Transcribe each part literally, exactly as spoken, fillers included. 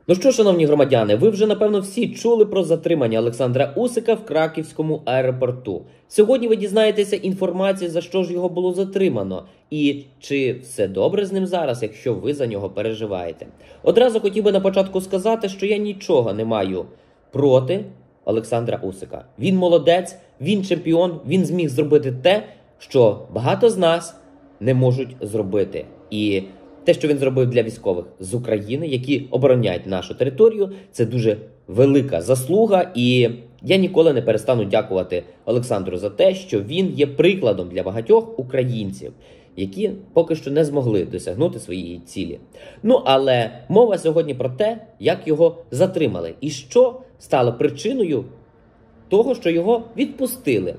Ну що, шановні громадяни, ви вже, напевно, всі чули про затримання Олександра Усика в Краківському аеропорту. Сьогодні ви дізнаєтеся інформацію, за що ж його було затримано, і чи все добре з ним зараз, якщо ви за нього переживаєте. Одразу хотів би на початку сказати, що я нічого не маю проти Олександра Усика. Він молодець, він чемпіон, він зміг зробити те, що багато з нас не можуть зробити. І те, що він зробив для військових з України, які обороняють нашу територію, це дуже велика заслуга. І я ніколи не перестану дякувати Олександру за те, що він є прикладом для багатьох українців, які поки що не змогли досягнути своєї цілі. Ну, але мова сьогодні про те, як його затримали і що стало причиною того, що його відпустили.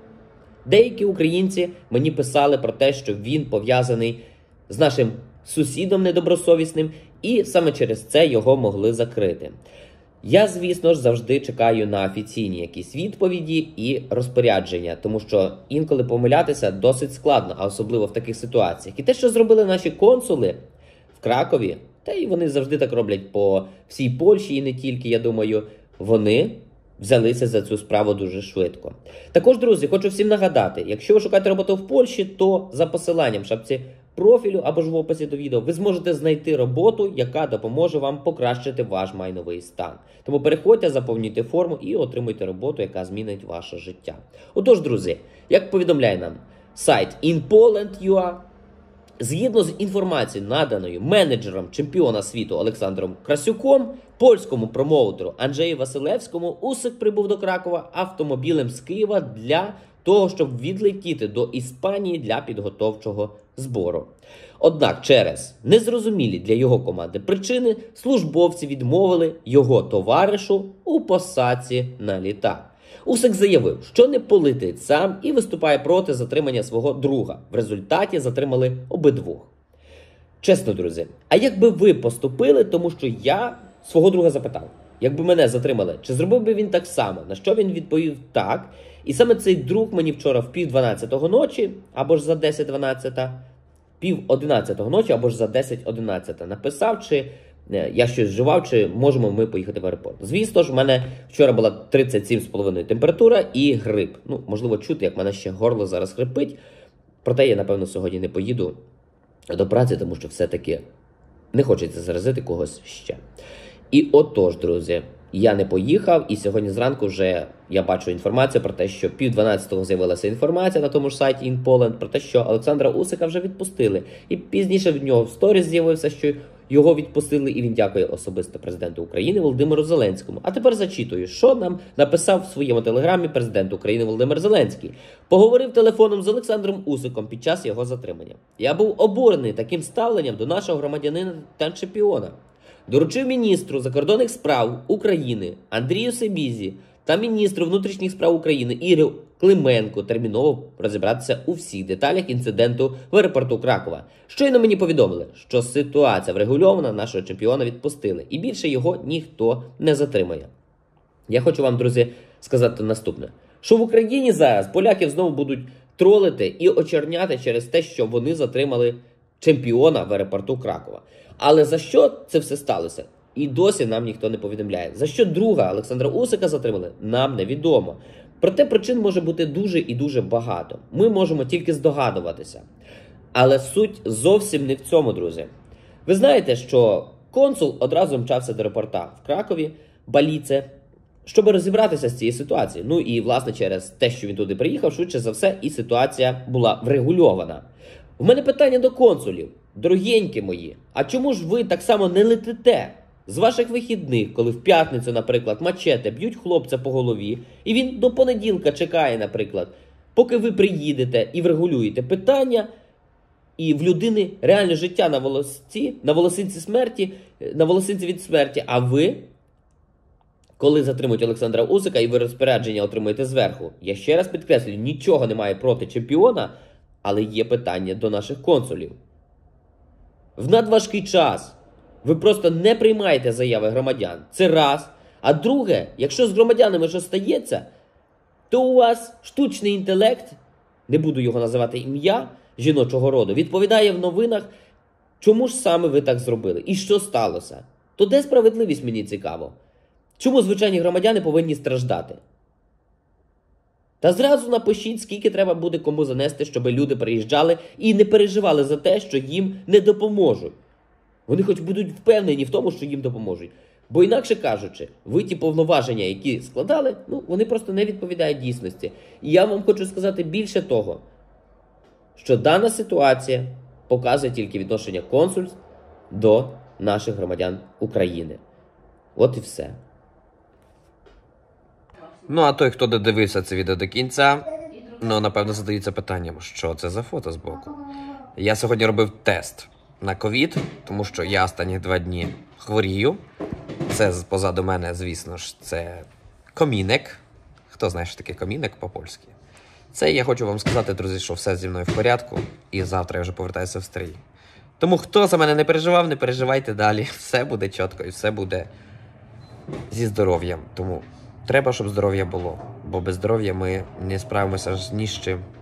Деякі українці мені писали про те, що він пов'язаний з нашим сусідом недобросовісним, і саме через це його могли закрити. Я, звісно ж, завжди чекаю на офіційні якісь відповіді і розпорядження, тому що інколи помилятися досить складно, а особливо в таких ситуаціях. І те, що зробили наші консули в Кракові, та й вони завжди так роблять по всій Польщі і не тільки, я думаю, вони взялися за цю справу дуже швидко. Також, друзі, хочу всім нагадати, якщо ви шукаєте роботу в Польщі, то за посиланням в шапці профілю або ж в описі до відео ви зможете знайти роботу, яка допоможе вам покращити ваш майновий стан. Тому переходьте, заповнюйте форму і отримуйте роботу, яка змінить ваше життя. Отож, друзі, як повідомляє нам сайт ін поланд крапка ю а, згідно з інформацією, наданою менеджером чемпіона світу Олександром Красюком, польському промоутеру Анджею Василевському, Усик прибув до Кракова автомобілем з Києва для того, щоб відлетіти до Іспанії для підготовчого збору. Однак через незрозумілі для його команди причини службовці відмовили його товаришу у посадці на літак. Усик заявив, що не полетить сам і виступає проти затримання свого друга. В результаті затримали обидвох. Чесно, друзі, а як би ви поступили, тому що я свого друга запитав, якби мене затримали, чи зробив би він так само? На що він відповів так. І саме цей друг мені вчора в пів дванадцятого ночі, або ж за десять дванадцята, пів одинадцятого ночі, або ж за десять одинадцята написав, чи я щось вживав, чи можемо ми поїхати в аеропорт. Звісно ж, в мене вчора була тридцять сім цілих п'ять десятих температура і грип. Ну, можливо, чути, як в мене ще горло зараз хрипить. Проте я, напевно, сьогодні не поїду до праці, тому що все-таки не хочеться заразити когось ще. І отож, друзі, я не поїхав, і сьогодні зранку вже я бачу інформацію про те, що пів дванадцятого з'явилася інформація на тому ж сайті ін поланд про те, що Олександра Усика вже відпустили. І пізніше в нього в сторіс з'явився, що його відпустили, і він дякує особисто президенту України Володимиру Зеленському. А тепер зачитую, що нам написав в своєму телеграмі президент України Володимир Зеленський. Поговорив телефоном з Олександром Усиком під час його затримання. Я був обурений таким ставленням до нашого громадянина та чемпіона. Доручив міністру закордонних справ України Андрію Сибізі та міністру внутрішніх справ України Ігорю Клименку терміново розібратися у всіх деталях інциденту в аеропорту Кракова. Щойно мені повідомили, що ситуація врегульована, нашого чемпіона відпустили, і більше його ніхто не затримає. Я хочу вам, друзі, сказати наступне, що в Україні зараз поляків знову будуть тролити і очерняти через те, що вони затримали чемпіона в аеропорту Кракова. Але за що це все сталося? І досі нам ніхто не повідомляє. За що друга Олександра Усика затримали? Нам невідомо. Проте причин може бути дуже і дуже багато. Ми можемо тільки здогадуватися. Але суть зовсім не в цьому, друзі. Ви знаєте, що консул одразу мчався до аеропорта в Кракові, Баліце, щоб розібратися з цією ситуацією. Ну і, власне, через те, що він туди приїхав, швидше за все, і ситуація була врегульована. У мене питання до консулів. Дорогенькі мої, а чому ж ви так само не летите з ваших вихідних, коли в п'ятницю, наприклад, мачете, б'ють хлопця по голові, і він до понеділка чекає, наприклад, поки ви приїдете і врегулюєте питання, і в людини реальне життя на волосці, на волосинці смерті, на волосинці від смерті, а ви, коли затримують Олександра Усика і ви розпорядження отримуєте зверху, я ще раз підкреслюю, нічого немає проти чемпіона, але є питання до наших консулів. В надважкий час ви просто не приймаєте заяви громадян. Це раз. А друге, якщо з громадянами що стається, то у вас штучний інтелект, не буду його називати ім'я, жіночого роду, відповідає в новинах, чому ж саме ви так зробили і що сталося. То де справедливість, мені цікаво? Чому звичайні громадяни повинні страждати? Та зразу напишіть, скільки треба буде кому занести, щоб люди приїжджали і не переживали за те, що їм не допоможуть. Вони хоч будуть впевнені в тому, що їм допоможуть. Бо інакше кажучи, ви ті повноваження, які складали, ну, вони просто не відповідають дійсності. І я вам хочу сказати більше того, що дана ситуація показує тільки відношення консульств до наших громадян України. От і все. Ну, а той, хто додивився це відео до кінця, ну, напевно, задається питанням, що це за фото збоку. Я сьогодні робив тест на ковід, тому що я останні два дні хворію. Це позаду мене, звісно ж, це комінник. Хто знає, що таке комінник по-польськи? Це я хочу вам сказати, друзі, що все зі мною в порядку, і завтра я вже повертаюся в стрій. Тому хто за мене не переживав, не переживайте далі. Все буде чітко і все буде зі здоров'ям. Тому треба, щоб здоров'я було, бо без здоров'я ми не справимося ні з чим.